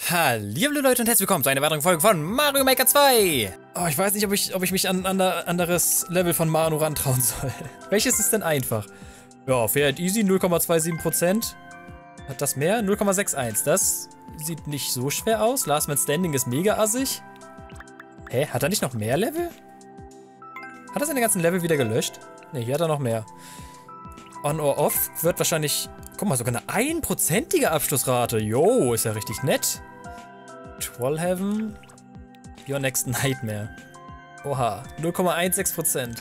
Hallihallo Leute und herzlich willkommen zu einer weiteren Folge von Mario Maker 2. Oh, ich weiß nicht, ob ich mich an ein anderes Level von Manu rantrauen soll. Welches ist denn einfach? Ja, Fair and Easy 0,27%. Hat das mehr? 0,61. Das sieht nicht so schwer aus. Last Man Standing ist mega assig. Hä? Hat er nicht noch mehr Level? Hat er seine ganzen Level wieder gelöscht? Ne, hier hat er noch mehr. On or Off wird wahrscheinlich... Guck mal, sogar eine 1%ige Abschlussrate. Jo, ist ja richtig nett. Trollheaven. Your Next Nightmare. Oha, 0,16%.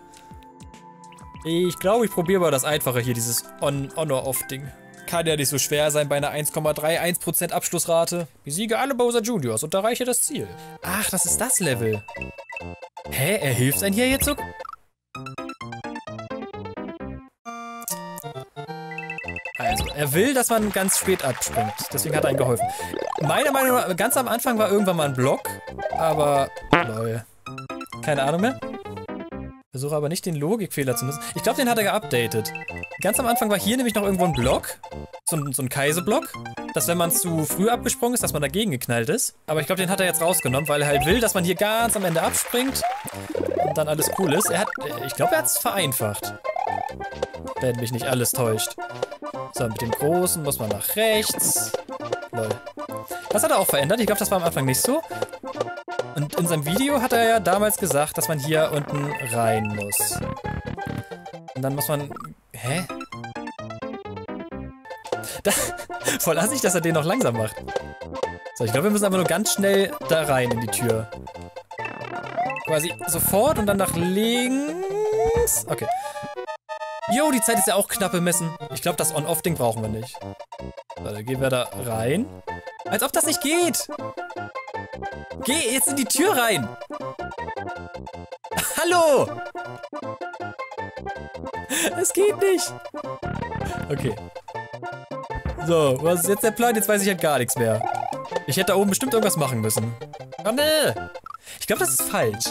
Ich glaube, ich probiere mal das Einfache hier, dieses On-or-Off-Ding. Kann ja nicht so schwer sein bei einer 1,31% Abschlussrate. Besiege alle Bowser Juniors und erreiche das Ziel. Ach, das ist das Level. Hä, er hilft einem hier jetzt so? Also, er will, dass man ganz spät abspringt. Deswegen hat er ihm geholfen. Meiner Meinung nach, ganz am Anfang war irgendwann mal ein Block. Aber, lol. Keine Ahnung mehr. Versuche aber nicht den Logikfehler zu nutzen. Ich glaube, den hat er geupdatet. Ganz am Anfang war hier nämlich noch irgendwo ein Block. So ein Kaiser-Block. Dass, wenn man zu früh abgesprungen ist, dass man dagegen geknallt ist. Aber ich glaube, den hat er jetzt rausgenommen, weil er halt will, dass man hier ganz am Ende abspringt. Und dann alles cool ist. Ich glaube, er hat es vereinfacht. Wenn mich nicht alles täuscht. So, mit dem Großen muss man nach rechts. Lol. Das hat er auch verändert. Ich glaube, das war am Anfang nicht so. Und in seinem Video hat er ja damals gesagt, dass man hier unten rein muss. Und dann muss man... Hä? Voll assig, dass er den noch langsam macht. So, ich glaube, wir müssen aber nur ganz schnell da rein in die Tür. Quasi sofort und dann nach links. Okay. Jo, die Zeit ist ja auch knapp bemessen. Ich glaube, das On-Off-Ding brauchen wir nicht. So, dann gehen wir da rein. Als ob das nicht geht! Geh jetzt in die Tür rein! Hallo! Es geht nicht! Okay. So, was ist jetzt der Plan? Jetzt weiß ich halt gar nichts mehr. Ich hätte da oben bestimmt irgendwas machen müssen. Oh ne! Ich glaube, das ist falsch.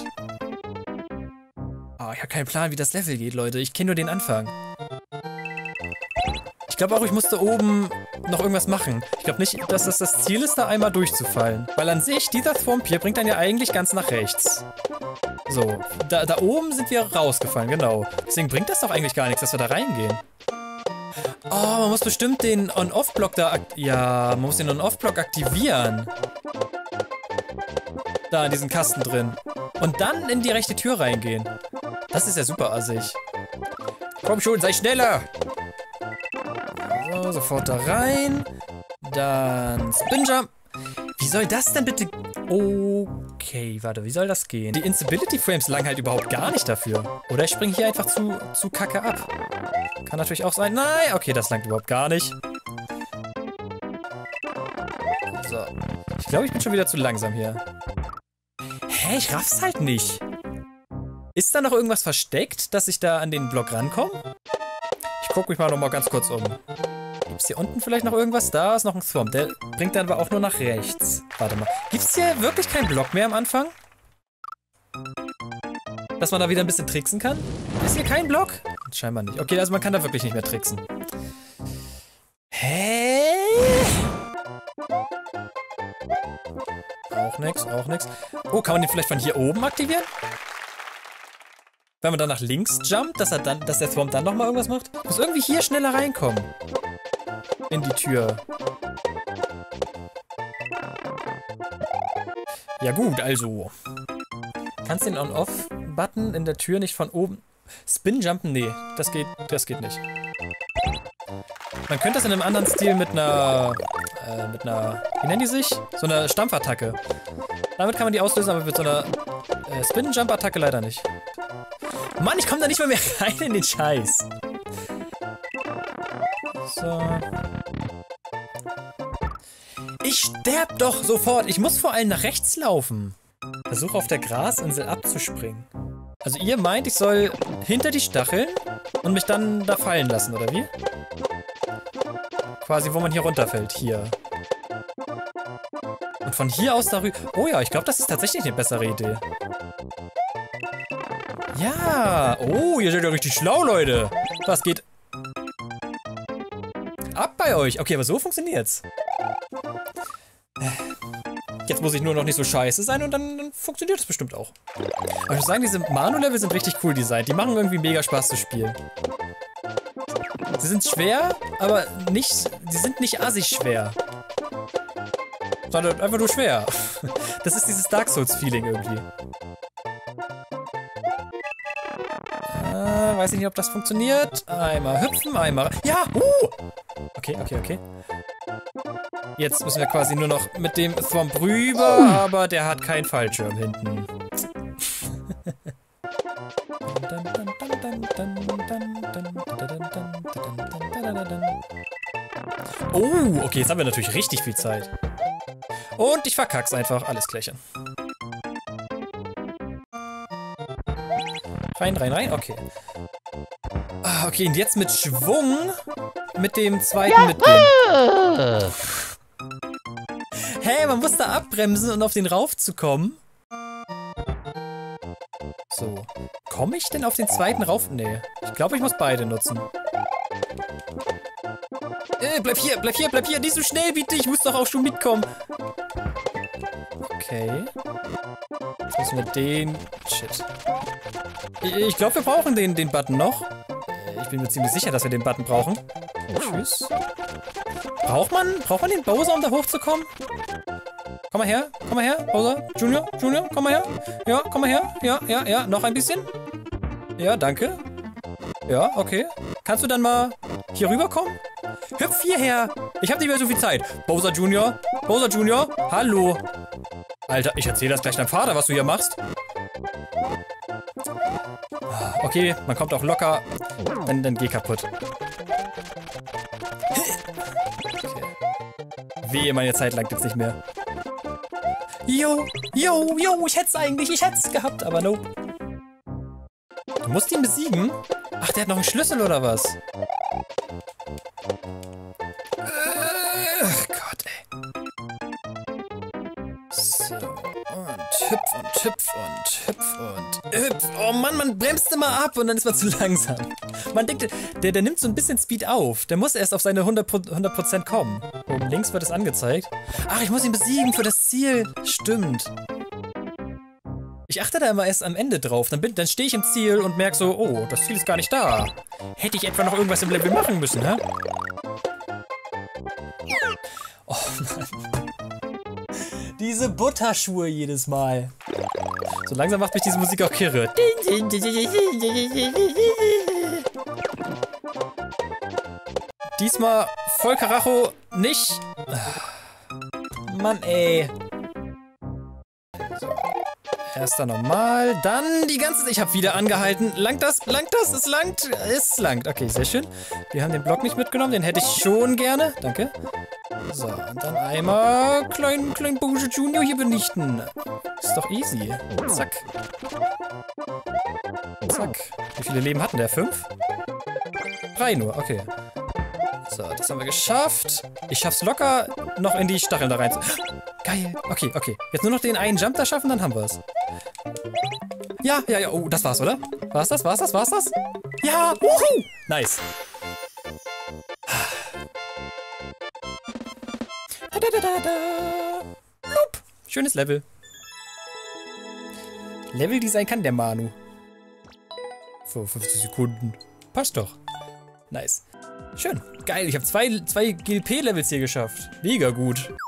Oh, ich habe keinen Plan, wie das Level geht, Leute. Ich kenne nur den Anfang. Ich glaube auch, ich musste oben noch irgendwas machen. Ich glaube nicht, dass das Ziel ist, da einmal durchzufallen. Weil an sich, dieser Thwomp hier bringt dann ja eigentlich ganz nach rechts. So, da oben sind wir rausgefallen, genau. Deswegen bringt das doch eigentlich gar nichts, dass wir da reingehen. Oh, man muss bestimmt den On-Off-Block da... Ja, man muss den On-Off-Block aktivieren. Da in diesen Kasten drin. Und dann in die rechte Tür reingehen. Das ist ja super assig. Komm schon, sei schneller! So, sofort da rein. Dann Spinjump. Wie soll das denn bitte... Okay, warte, wie soll das gehen? Die Instability Frames langen halt überhaupt gar nicht dafür. Oder ich springe hier einfach zu kacke ab. Kann natürlich auch sein. Nein, okay, das langt überhaupt gar nicht. So. Ich glaube, ich bin schon wieder zu langsam hier. Hä, ich raff's halt nicht. Ist da noch irgendwas versteckt, dass ich da an den Block rankomme? Ich gucke mich mal noch mal ganz kurz um. Gibt's hier unten vielleicht noch irgendwas? Da ist noch ein Thwomp. Der bringt dann aber auch nur nach rechts. Warte mal. Gibt's hier wirklich keinen Block mehr am Anfang? Dass man da wieder ein bisschen tricksen kann? Ist hier kein Block? Scheinbar nicht. Okay, also man kann da wirklich nicht mehr tricksen. Hä? Auch nix, auch nix. Oh, kann man den vielleicht von hier oben aktivieren? Wenn man dann nach links jumpt, dass der Thwomp dann nochmal irgendwas macht? Ich muss irgendwie hier schneller reinkommen. In die Tür. Ja gut, also. Kannst den On-Off-Button in der Tür nicht von oben... Spin-Jumpen? Nee, das geht nicht. Man könnte das in einem anderen Stil mit einer... Wie nennen die sich? So einer Stampfattacke. Damit kann man die auslösen, aber mit so einer Spin-Jump-Attacke leider nicht. Mann, ich komme da nicht mal mehr rein in den Scheiß. So. Ich sterb doch sofort. Ich muss vor allem nach rechts laufen. Versuche auf der Grasinsel abzuspringen. Also ihr meint, ich soll hinter die Stacheln und mich dann da fallen lassen, oder wie? Quasi, wo man hier runterfällt. Hier. Und von hier aus darüber... Oh ja, ich glaube, das ist tatsächlich eine bessere Idee. Ja. Oh, ihr seid ja richtig schlau, Leute. Was geht... Ab bei euch. Okay, aber so funktioniert's. Jetzt muss ich nur noch nicht so scheiße sein und dann funktioniert das bestimmt auch. Aber ich muss sagen, diese Manu-Level sind richtig cool designt. Die machen irgendwie mega Spaß zu spielen. Sie sind schwer, aber nicht, sie sind nicht assig schwer. Sondern einfach nur schwer. Das ist dieses Dark Souls-Feeling irgendwie. Weiß ich nicht, ob das funktioniert. Einmal hüpfen, einmal... Ja! Okay, okay, okay. Jetzt müssen wir quasi nur noch mit dem Thwomp rüber, aber der hat keinen Fallschirm hinten. Oh, okay, jetzt haben wir natürlich richtig viel Zeit. Und ich verkack's einfach. Alles Klärchen. Rein, rein, rein. Okay. Okay, und jetzt mit Schwung mit dem zweiten mitgehen. Hä, man muss da abbremsen, um auf den Rauf zu kommen. So. Komme ich denn auf den zweiten rauf? Nee. Ich glaube, ich muss beide nutzen. Bleib hier, bleib hier, bleib hier. Nicht so schnell, bitte. Ich muss doch auch schon mitkommen. Okay. Jetzt müssen wir den... Shit. Ich glaube, wir brauchen den Button noch. Ich bin mir ziemlich sicher, dass wir den Button brauchen. Tschüss. Braucht man den Bowser, um da hochzukommen? Komm mal her, Bowser. Junior, komm mal her. Ja, komm mal her. Ja, ja, ja, noch ein bisschen. Ja, danke. Ja, okay. Kannst du dann mal hier rüberkommen? Hüpf hierher. Ich habe nicht mehr so viel Zeit. Bowser Junior, hallo. Alter, ich erzähle das gleich deinem Vater, was du hier machst. Okay, man kommt auch locker. Dann geh kaputt. Okay. Wehe, meine Zeit langt jetzt nicht mehr. Jo, ich hätte es gehabt, aber no. Du musst ihn besiegen? Ach, der hat noch einen Schlüssel oder was? Ach Gott, ey. So, und hüpf und hüpf und hüpf und hüpf. Oh Mann, man bremst immer ab und dann ist man zu langsam. Man denkt, der nimmt so ein bisschen Speed auf. Der muss erst auf seine 100% kommen. Oben links wird es angezeigt. Ach, ich muss ihn besiegen für das Ziel. Stimmt. Ich achte da immer erst am Ende drauf. Dann stehe ich im Ziel und merke so, oh, das Ziel ist gar nicht da. Hätte ich etwa noch irgendwas im Level machen müssen, hä? Oh Mann. Diese Butterschuhe jedes Mal. So langsam macht mich diese Musik auch kirre. Diesmal voll Karacho nicht. Mann, ey. So. Erster normal, dann die ganze... Ich habe wieder angehalten. Langt das? Es langt. Es langt. Okay, sehr schön. Wir haben den Block nicht mitgenommen. Den hätte ich schon gerne. Danke. So, und dann einmal klein Bowser Junior hier benichten. Ist doch easy. Zack. Zack. Wie viele Leben hatten der? 5? 3 nur, okay. So, das haben wir geschafft. Ich schaff's locker, noch in die Stacheln da rein zu... Geil. Okay, okay. Jetzt nur noch den einen Jump da schaffen, dann haben wir's. Ja. Oh, das war's, oder? War's das? Ja! Wuhu! Nice. Blub. Schönes Level. Leveldesign kann der Manu. Vor 50 Sekunden. Passt doch. Nice. Schön. Geil, ich habe zwei GLP-Levels hier geschafft. Mega gut.